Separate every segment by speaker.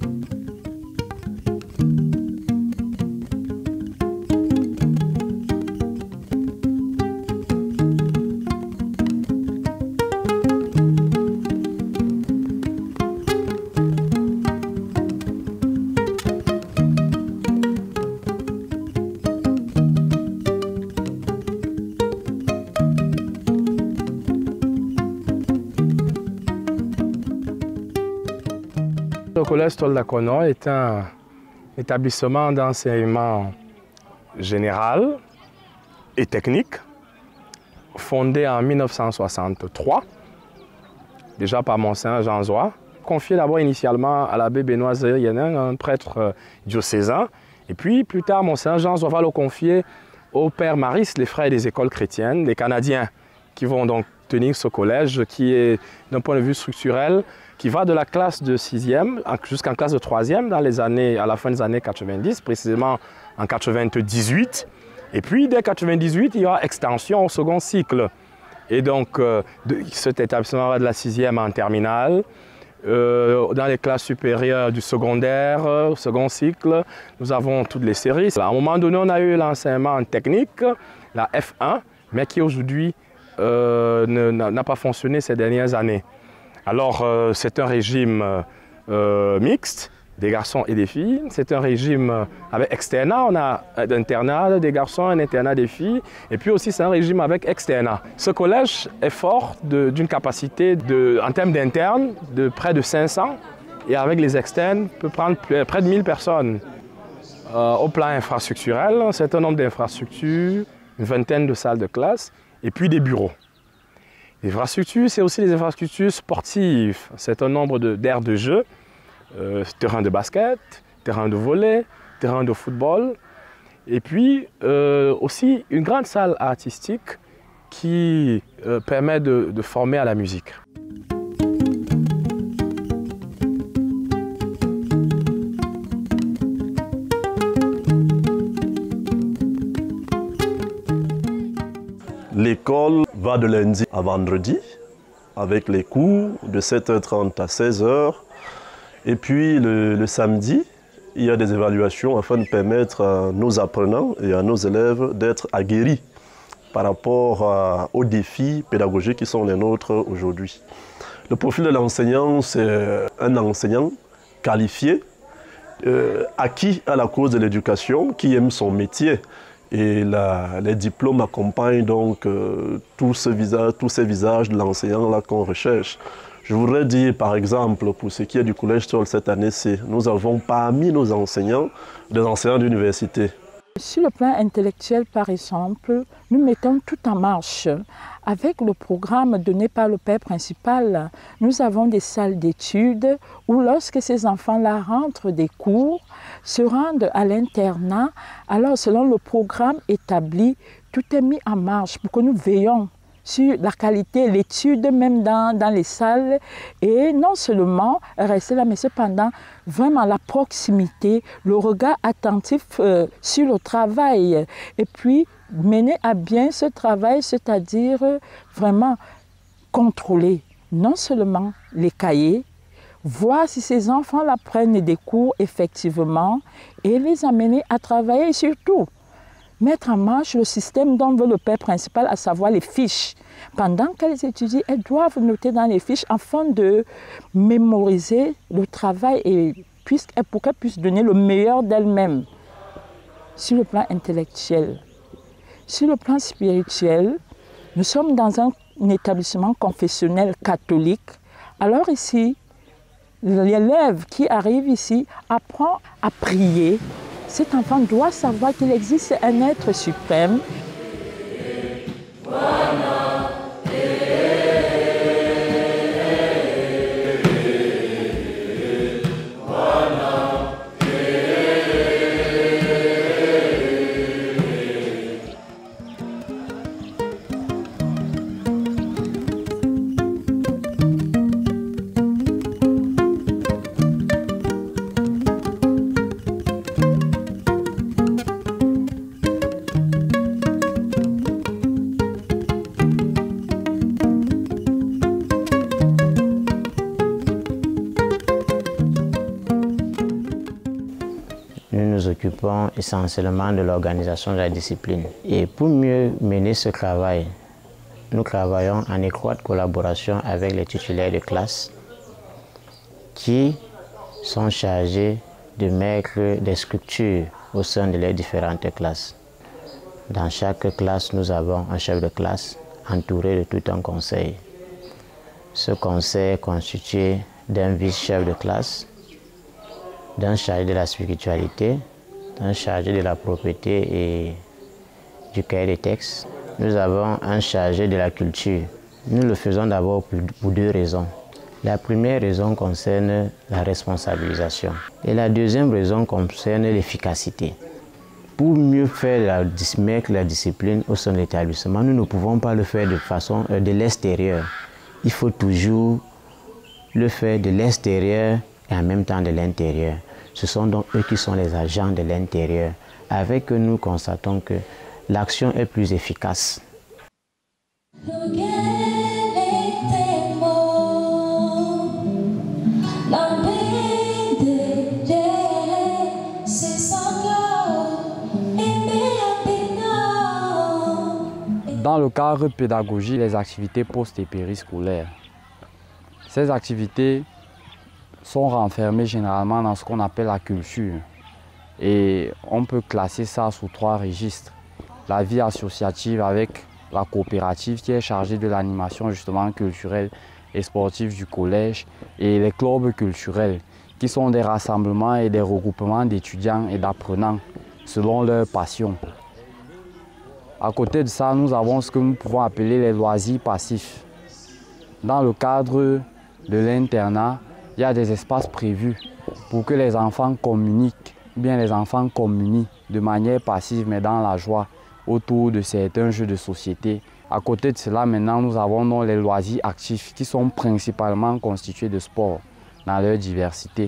Speaker 1: Le collège Stoldakono est un établissement d'enseignement général et technique fondé en 1963, déjà par Monseigneur Jean Zois, confié d'abord initialement à l'abbé Benoît Zerienin, un prêtre diocésain, et puis plus tard Monseigneur Jean Zois va le confier au Père Maris, les frères des écoles chrétiennes, les Canadiens, qui vont donc tenir ce collège qui est, d'un point de vue structurel, qui va de la classe de 6e jusqu'en classe de 3e à la fin des années 90, précisément en 98. Et puis, dès 98, il y aura extension au second cycle. Et donc, cet établissement va de la 6e en terminale. Dans les classes supérieures du secondaire, au second cycle, nous avons toutes les séries. À un moment donné, on a eu l'enseignement technique, la F1, mais qui aujourd'hui n'a pas fonctionné ces dernières années. Alors, c'est un régime mixte, des garçons et des filles. C'est un régime avec externat. On a un internat des garçons, un internat des filles. Et puis aussi, c'est un régime avec externat. Ce collège est fort d'une capacité, en termes d'internes, de près de 500. Et avec les externes, peut prendre près de 1000 personnes. Au plan infrastructurel, c'est un nombre d'infrastructures, une vingtaine de salles de classe, et puis des bureaux. Les infrastructures, c'est aussi les infrastructures sportives. C'est un nombre d'aires de jeu, terrain de basket, terrain de volley, terrain de football. Et puis aussi une grande salle artistique qui permet de former à la musique.
Speaker 2: L'école va de lundi à vendredi avec les cours de 7h30 à 16h. Et puis le samedi, il y a des évaluations afin de permettre à nos apprenants et à nos élèves d'être aguerris par rapport aux défis pédagogiques qui sont les nôtres aujourd'hui. Le profil de l'enseignant, c'est un enseignant qualifié, acquis à la cause de l'éducation, qui aime son métier. Et les diplômes accompagnent donc tous ces visages de l'enseignant qu'on recherche. Je voudrais dire par exemple, pour ce qui est du Collège Stoll cette année-ci, nous avons parmi nos enseignants des enseignants d'université.
Speaker 3: Sur le plan intellectuel, par exemple, nous mettons tout en marche. Avec le programme donné par le père principal, nous avons des salles d'études où lorsque ces enfants-là rentrent des cours, se rendent à l'internat, alors selon le programme établi, tout est mis en marche pour que nous veillons sur la qualité, l'étude même dans les salles et non seulement rester là, mais cependant vraiment la proximité, le regard attentif sur le travail et puis mener à bien ce travail, c'est-à-dire vraiment contrôler non seulement les cahiers, voir si ces enfants-là prennent des cours effectivement et les amener à travailler et surtout mettre en marche le système dont veut le père principal, à savoir les fiches. Pendant qu'elles étudient, elles doivent noter dans les fiches afin de mémoriser le travail et pour qu'elles puissent donner le meilleur d'elles-mêmes sur le plan intellectuel. Sur le plan spirituel, nous sommes dans un établissement confessionnel catholique. Alors ici, l'élève qui arrive ici apprend à prier. Cet enfant doit savoir qu'il existe un être suprême.
Speaker 4: nous nous occupons essentiellement de l'organisation de la discipline. Et pour mieux mener ce travail, nous travaillons en étroite collaboration avec les titulaires de classe qui sont chargés de mettre des structures au sein de les différentes classes. Dans chaque classe, nous avons un chef de classe entouré de tout un conseil. Ce conseil est constitué d'un vice-chef de classe, d'un chargé de la spiritualité, d'un chargé de la propriété et du cahier des textes. Nous avons un chargé de la culture. Nous le faisons d'abord pour deux raisons. La première raison concerne la responsabilisation et la deuxième raison concerne l'efficacité. Pour mieux mettre la discipline au sein de l'établissement, nous ne pouvons pas le faire de façon de l'extérieur. Il faut toujours le faire de l'extérieur et en même temps de l'intérieur. Ce sont donc eux qui sont les agents de l'intérieur. Avec eux, nous constatons que l'action est plus efficace.
Speaker 5: Dans le cadre pédagogique, les activités post- et périscolaires. Ces activités sont renfermées généralement dans ce qu'on appelle la culture. Et on peut classer ça sous trois registres. La vie associative avec la coopérative qui est chargée de l'animation justement culturelle et sportive du collège et les clubs culturels qui sont des rassemblements et des regroupements d'étudiants et d'apprenants selon leur passion. À côté de ça, nous avons ce que nous pouvons appeler les loisirs passifs. Dans le cadre de l'internat, il y a des espaces prévus pour que les enfants communiquent, ou bien les enfants communient de manière passive mais dans la joie autour de certains jeux de société. À côté de cela, maintenant, nous avons donc les loisirs actifs qui sont principalement constitués de sport dans leur diversité.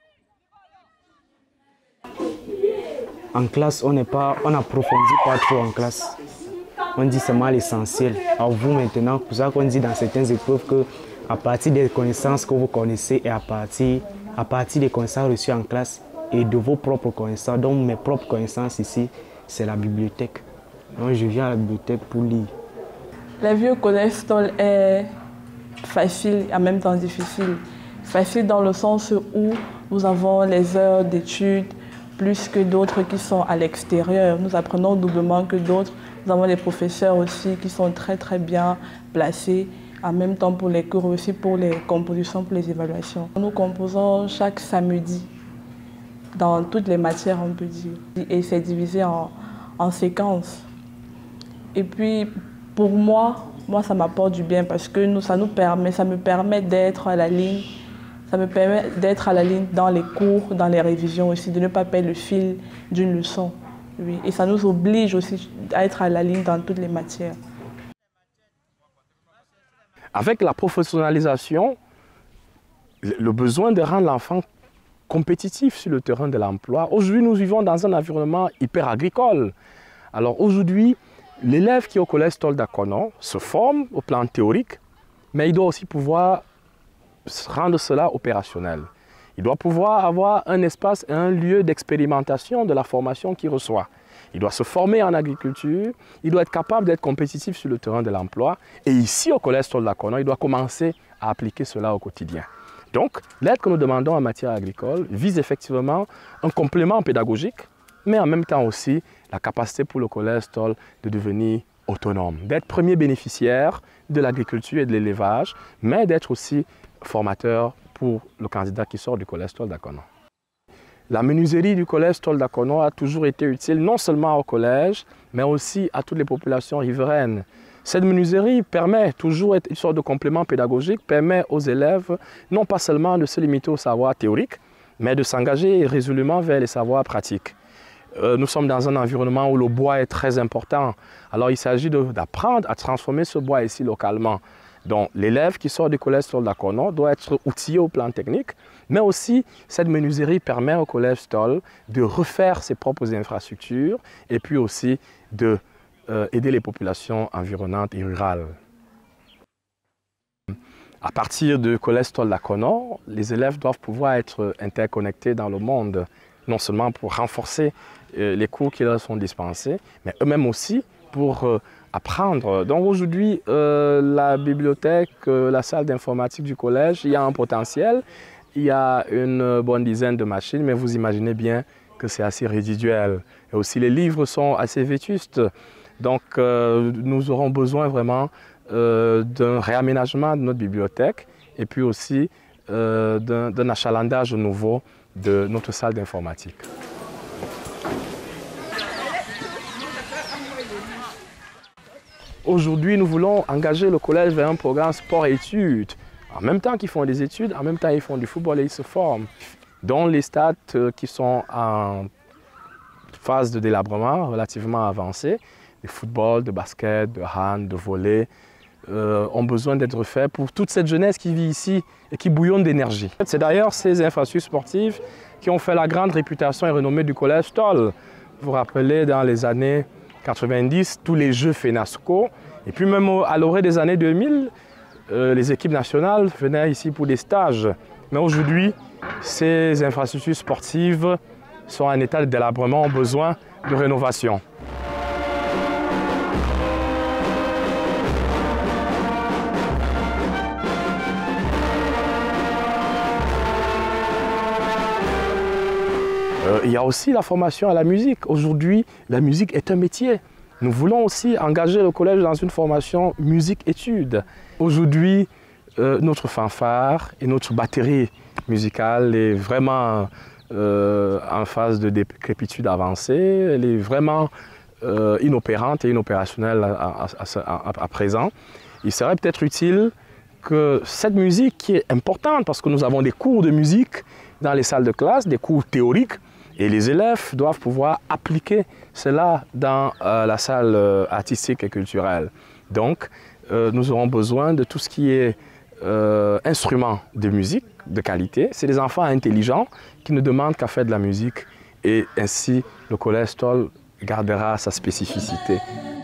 Speaker 6: En classe, on n'approfondit pas trop en classe. On dit seulement l'essentiel. Alors vous maintenant, c'est pour ça qu'on dit dans certaines épreuves qu'à partir des connaissances que vous connaissez et à partir des connaissances reçues en classe et de vos propres connaissances, donc mes propres connaissances ici, c'est la bibliothèque. Donc je viens à la bibliothèque pour lire.
Speaker 3: La vie au collège Stoll est facile et en même temps difficile. Facile dans le sens où nous avons les heures d'études, plus que d'autres qui sont à l'extérieur. Nous apprenons doublement que d'autres. Nous avons les professeurs aussi qui sont très très bien placés, en même temps pour les cours aussi, pour les compositions, pour les évaluations. Nous composons chaque samedi dans toutes les matières, on peut dire. Et c'est divisé en séquences. Et puis pour moi ça m'apporte du bien parce que ça me permet d'être à la ligne. Ça me permet d'être à la ligne dans les cours, dans les révisions aussi, de ne pas perdre le fil d'une leçon. Oui. Et ça nous oblige aussi à être à la ligne dans toutes les matières.
Speaker 1: Avec la professionnalisation, le besoin de rendre l'enfant compétitif sur le terrain de l'emploi, aujourd'hui nous vivons dans un environnement hyper agricole. Alors aujourd'hui, l'élève qui est au collège Stoll d'Akono se forme au plan théorique, mais il doit aussi pouvoir rendre cela opérationnel. Il doit pouvoir avoir un espace et un lieu d'expérimentation de la formation qu'il reçoit. Il doit se former en agriculture, il doit être capable d'être compétitif sur le terrain de l'emploi. Et ici, au collège Stoll d'Akono, il doit commencer à appliquer cela au quotidien. Donc, l'aide que nous demandons en matière agricole vise effectivement un complément pédagogique, mais en même temps aussi la capacité pour le collège Stoll de devenir autonome, d'être premier bénéficiaire de l'agriculture et de l'élevage, mais d'être aussi formateur pour le candidat qui sort du collège Stoll d'Akono. La menuiserie du collège Stoll d'Akono a toujours été utile non seulement au collège, mais aussi à toutes les populations riveraines. Cette menuiserie permet toujours une sorte de complément pédagogique, permet aux élèves non pas seulement de se limiter au savoir théorique, mais de s'engager résolument vers les savoirs pratiques. Nous sommes dans un environnement où le bois est très important. Alors il s'agit d'apprendre à transformer ce bois ici localement. Donc l'élève qui sort du collège Stoll d'Akono doit être outillé au plan technique, mais aussi cette menuiserie permet au collège Stoll de refaire ses propres infrastructures et puis aussi d'aider les populations environnantes et rurales. À partir du collège Stoll d'Akono, les élèves doivent pouvoir être interconnectés dans le monde. non seulement pour renforcer les cours qui leur sont dispensés, mais eux-mêmes aussi pour apprendre. Donc aujourd'hui, la bibliothèque, la salle d'informatique du collège, il y a un potentiel, il y a une bonne dizaine de machines, mais vous imaginez bien que c'est assez résiduel. Et aussi les livres sont assez vétustes. Donc nous aurons besoin vraiment d'un réaménagement de notre bibliothèque et puis aussi d'un achalandage nouveau de notre salle d'informatique. Aujourd'hui, nous voulons engager le collège vers un programme sport-études. En même temps qu'ils font des études, en même temps ils font du football et ils se forment. Dans les stades qui sont en phase de délabrement relativement avancée, de football, de basket, de hand, de volley, ont besoin d'être refaits pour toute cette jeunesse qui vit ici et qui bouillonne d'énergie. C'est d'ailleurs ces infrastructures sportives qui ont fait la grande réputation et renommée du collège Stoll. Vous vous rappelez, dans les années 90, tous les jeux FENASCO, et puis même à l'orée des années 2000, les équipes nationales venaient ici pour des stages. Mais aujourd'hui, ces infrastructures sportives sont en état de délabrement, ont besoin de rénovation. Il y a aussi la formation à la musique. Aujourd'hui, la musique est un métier. Nous voulons aussi engager le collège dans une formation musique-études. Aujourd'hui, notre fanfare et notre batterie musicale est vraiment en phase de décrépitude avancée. Elle est vraiment inopérante et inopérationnelle à présent. Il serait peut-être utile que cette musique qui est importante, parce que nous avons des cours de musique dans les salles de classe, des cours théoriques, et les élèves doivent pouvoir appliquer cela dans la salle artistique et culturelle. Donc, nous aurons besoin de tout ce qui est instruments de musique de qualité. C'est des enfants intelligents qui ne demandent qu'à faire de la musique. Et ainsi, le collège Stoll gardera sa spécificité.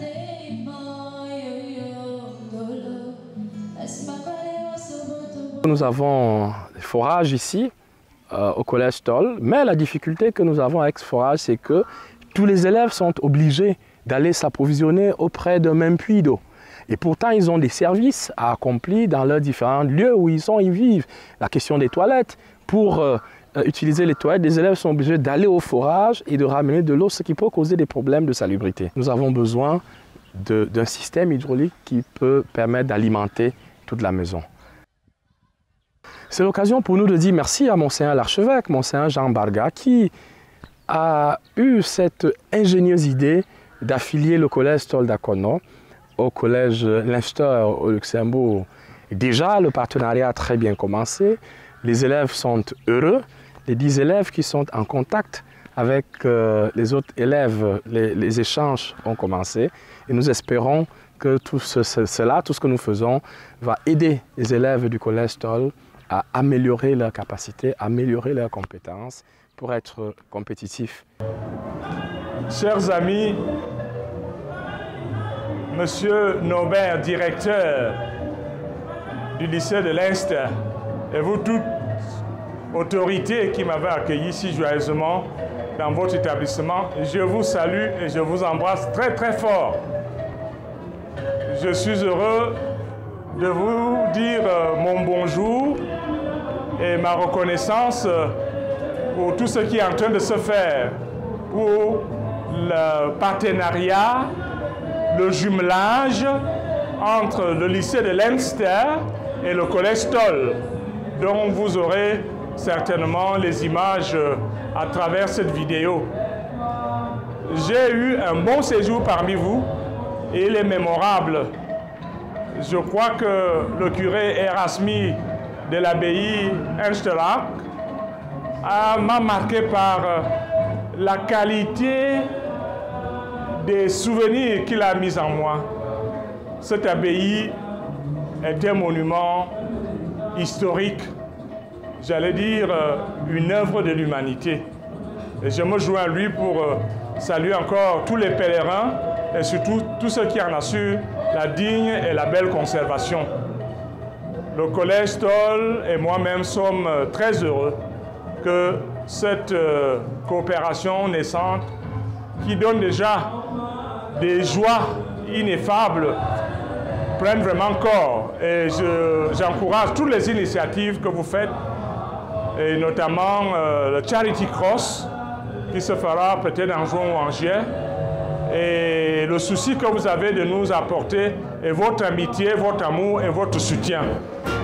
Speaker 1: Nous avons des forages ici, au collège Stoll, mais la difficulté que nous avons avec ce forage, c'est que tous les élèves sont obligés d'aller s'approvisionner auprès d'un même puits d'eau. Et pourtant, ils ont des services à accomplir dans leurs différents lieux où ils vivent. La question des toilettes, pour utiliser les toilettes, les élèves sont obligés d'aller au forage et de ramener de l'eau, ce qui peut causer des problèmes de salubrité. Nous avons besoin d'un système hydraulique qui peut permettre d'alimenter toute la maison. C'est l'occasion pour nous de dire merci à Monseigneur l'archevêque, Monseigneur Jean Barga, qui a eu cette ingénieuse idée d'affilier le collège Stoll d'Akono au collège Leinster au Luxembourg. Déjà, le partenariat a très bien commencé. Les élèves sont heureux. Les 10 élèves qui sont en contact avec les autres élèves, les échanges ont commencé. Et nous espérons que tout ce que nous faisons va aider les élèves du collège Stoll à améliorer leurs capacités, améliorer leurs compétences pour être compétitifs.
Speaker 7: Chers amis, Monsieur Nobert, directeur du lycée de Leinster, et vous toute autorité qui m'avez accueilli si joyeusement dans votre établissement, je vous salue et je vous embrasse très très fort. Je suis heureux de vous dire mon bonjour et ma reconnaissance pour tout ce qui est en train de se faire, pour le partenariat, le jumelage entre le lycée de Leinster et le collège Stoll, dont vous aurez certainement les images à travers cette vidéo. J'ai eu un bon séjour parmi vous et il est mémorable. Je crois que le curé Erasmi de l'abbaye Einsterach m'a marqué par la qualité des souvenirs qu'il a mis en moi. Cette abbaye est un monument historique, j'allais dire une œuvre de l'humanité. Et je me joins à lui pour saluer encore tous les pèlerins et surtout tous ceux qui en assurent la digne et la belle conservation. Le collège Stoll et moi-même sommes très heureux que cette coopération naissante qui donne déjà des joies ineffables prennent vraiment corps. Et j'encourage toutes les initiatives que vous faites, et notamment le Charity Cross, qui se fera peut-être en juin ou en juillet, et le souci que vous avez de nous apporter, et votre amitié, votre amour et votre soutien.